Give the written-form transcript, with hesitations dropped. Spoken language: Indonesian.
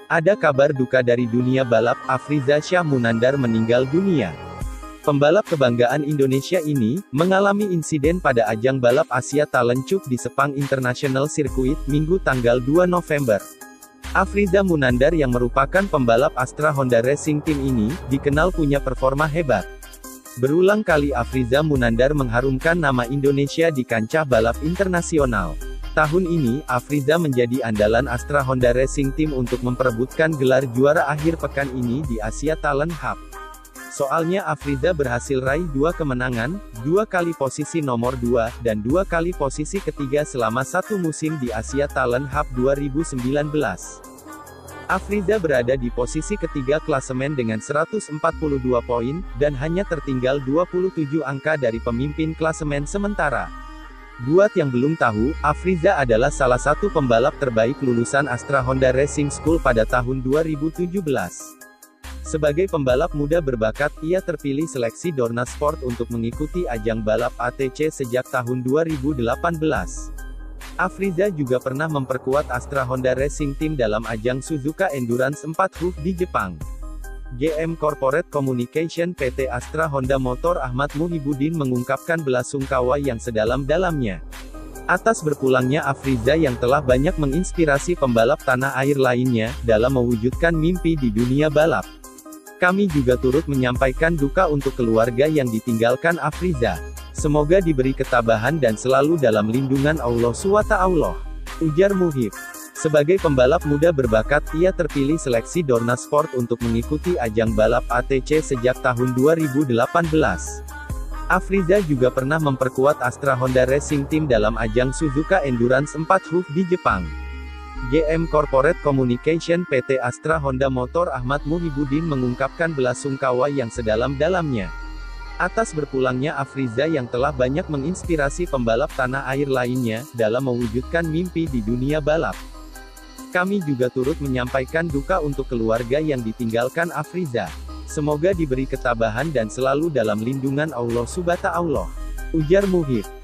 Ada kabar duka dari dunia balap, Afrizza Syah Munandar meninggal dunia. Pembalap kebanggaan Indonesia ini, mengalami insiden pada ajang balap Asia Talent Cup di Sepang International Circuit, Minggu tanggal 2 November. Afrizza Munandar yang merupakan pembalap Astra Honda Racing Team ini, dikenal punya performa hebat. Berulang kali Afrizza Munandar mengharumkan nama Indonesia di kancah balap internasional. Tahun ini, Afrizza menjadi andalan Astra Honda Racing Team untuk memperebutkan gelar juara akhir pekan ini di Asia Talent Cup. Soalnya Afrizza berhasil raih 2 kemenangan, 2 kali posisi nomor 2, dan 2 kali posisi ketiga selama 1 musim di Asia Talent Cup 2019. Afrizza berada di posisi ketiga klasemen dengan 142 poin, dan hanya tertinggal 27 angka dari pemimpin klasemen sementara. Buat yang belum tahu, Afrizza adalah salah satu pembalap terbaik lulusan Astra Honda Racing School pada tahun 2017. Sebagai pembalap muda berbakat, ia terpilih seleksi Dorna Sport untuk mengikuti ajang balap ATC sejak tahun 2018. Afrizza juga pernah memperkuat Astra Honda Racing Team dalam ajang Suzuka Endurance 4 Hoof di Jepang. GM Corporate Communication PT Astra Honda Motor Ahmad Muhibudin mengungkapkan belasungkawa yang sedalam-dalamnya atas berpulangnya Afrizza yang telah banyak menginspirasi pembalap tanah air lainnya, dalam mewujudkan mimpi di dunia balap. Kami juga turut menyampaikan duka untuk keluarga yang ditinggalkan Afrizza. Semoga diberi ketabahan dan selalu dalam lindungan Allah SWT, ujar Muhib. Sebagai pembalap muda berbakat, ia terpilih seleksi Dorna Sport untuk mengikuti ajang balap ATC sejak tahun 2018. Afrizza juga pernah memperkuat Astra Honda Racing Team dalam ajang Suzuka Endurance 4 Hoof di Jepang. GM Corporate Communication PT Astra Honda Motor Ahmad Muhibudin mengungkapkan belasungkawa yang sedalam-dalamnya atas berpulangnya Afrizza yang telah banyak menginspirasi pembalap tanah air lainnya, dalam mewujudkan mimpi di dunia balap. Kami juga turut menyampaikan duka untuk keluarga yang ditinggalkan Afrizza. Semoga diberi ketabahan dan selalu dalam lindungan Allah SWT, ujar Muhib.